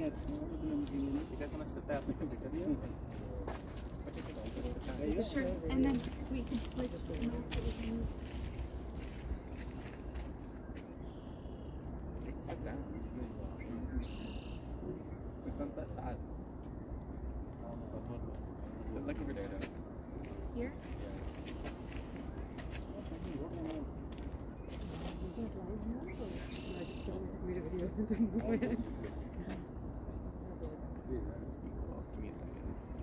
You guys want to sit there? I'll take a picture of you. Sure, and then we can switch. Sit down. The sunset fast. Sit like over there, though. Here? Give me a second.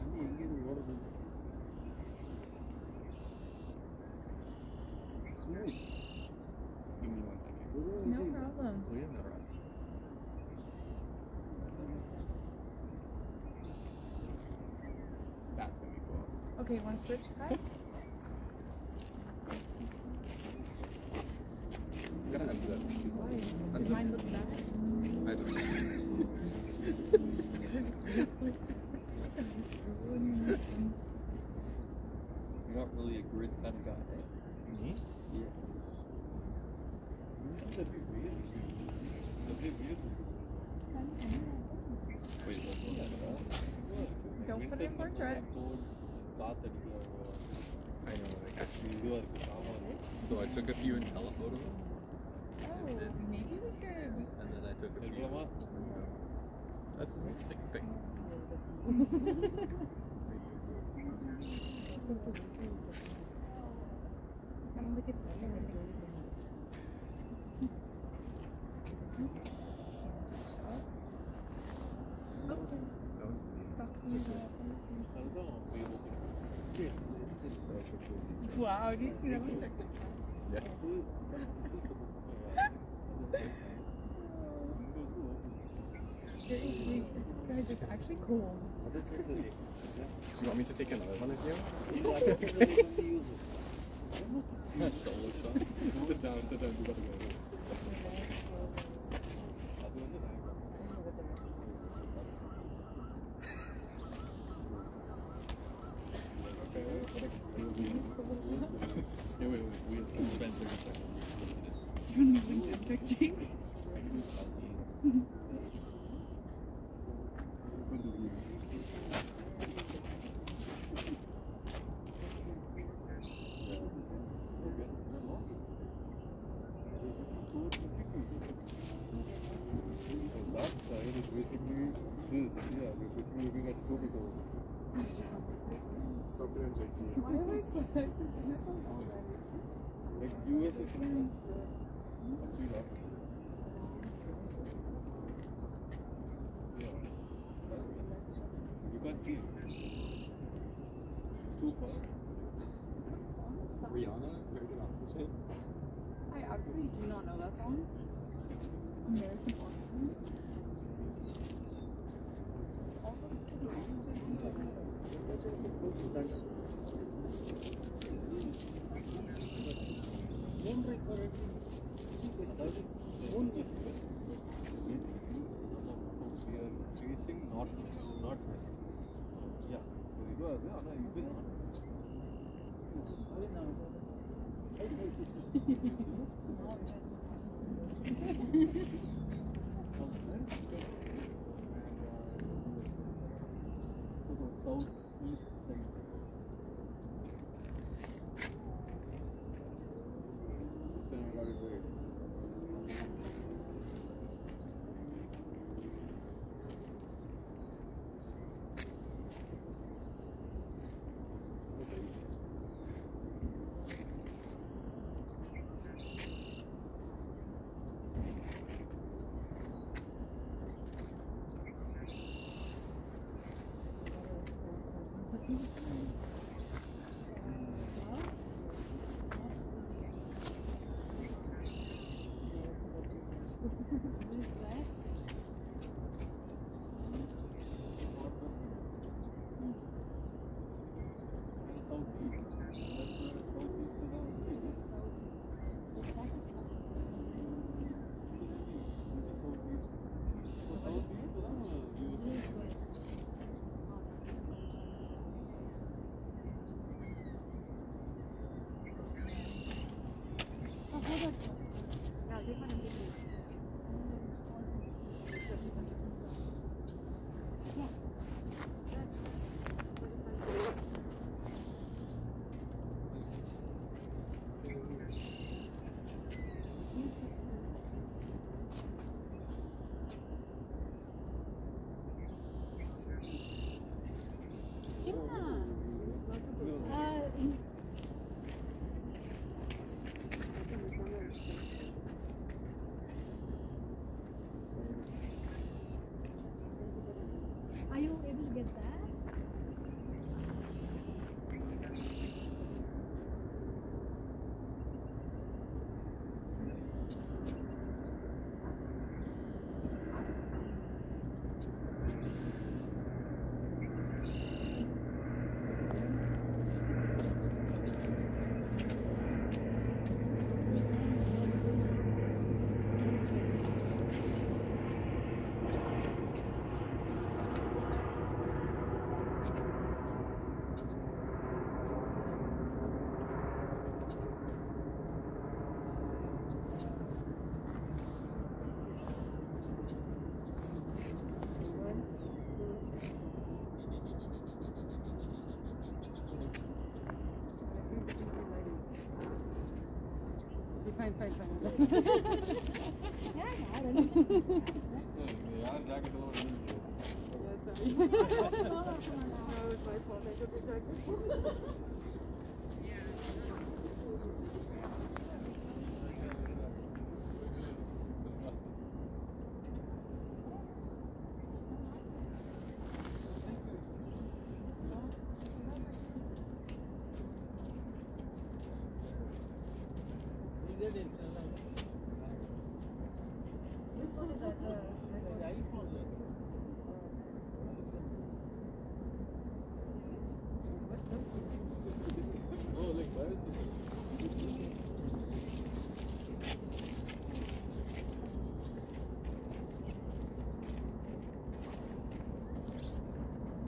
Give me 1 second. No problem. That's gonna be cool. Okay, want to switch, Kai? I'm gonna unzip. Why? Does Unzip. mine look bad? I don't You're not really a grid kind of guy, right? Me? Yeah. Wait, what? Don't put it in portrait. I know, like actually. So I took a few in telephoto. Oh, maybe we could. And then I took a few. That's a sick thing. I don't think it's there. Wow, do you see that one? Yeah. Very sweet. Guys, it's actually cool. Do you want me to take another one of you? Solo shot. Sit down, we gotta go. Yeah, wait, we spent 30 seconds. Do you want to link that picture? I can do selfie. That side is basically this, yeah, we're basically looking at two people. Sometimes I do. Why am I so like Like US is actually not. Yeah. You can't see it. It's too far. Rihanna, American Oxygen. I absolutely do not know that song. American Oxygen. We are facing north, not west. Yeah. ಇದು ಅದು ಅಲ್ಲ ಇದು south east side. fine, fine, fine. யார் jacket எல்லாம் வந்து Yeah, sorry. No, it's my fault. I took your jacket. He didn't.